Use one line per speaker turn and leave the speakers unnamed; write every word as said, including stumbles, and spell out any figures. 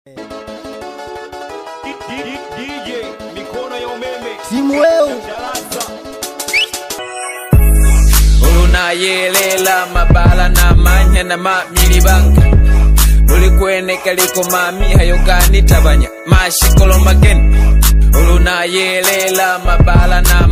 D J mikono ya umeme
Simweu
Uluna yelela mabala na manya na mamili banka Uli kwene kaliko mami hayogani tabanya Mashikolo mageni Uluna yelela mabala na